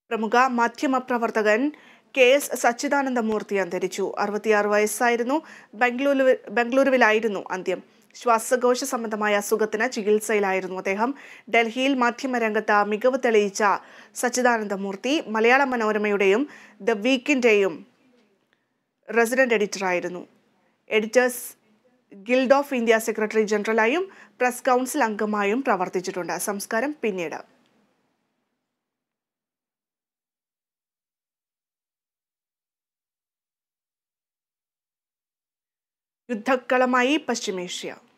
പ്രമുഖ മാധ്യമപ്രവർത്തകൻ S Sachidananda Murthy അന്തരിച്ചു. 66 വയസ്സായിരുന്നു. ബംഗളൂരുവിലായിരുന്നു അന്ത്യം. ശ്വാസകോശ സംബന്ധമായ അസുഖത്തിന് ചികിത്സയിലായിരുന്നു അദ്ദേഹം. ഡൽഹിയിൽ മാധ്യമരംഗത്ത് മികവ് തെളിയിച്ച സച്ചിദാനന്ദ മൂർത്തി മലയാള മനോരമയുടെയും ദ വീക്കിന്റെയും റെസിഡന്റ് എഡിറ്ററായിരുന്നു. Editors guild of India secretary ജനറലായും പ്രസ് കൗൺസിൽ അംഗമായും പ്രവർത്തിച്ചിട്ടുണ്ട്. സംസ്കാരം പിന്നീട്. യുദ്ധക്കളമായി പശ്ചിമേഷ്യ.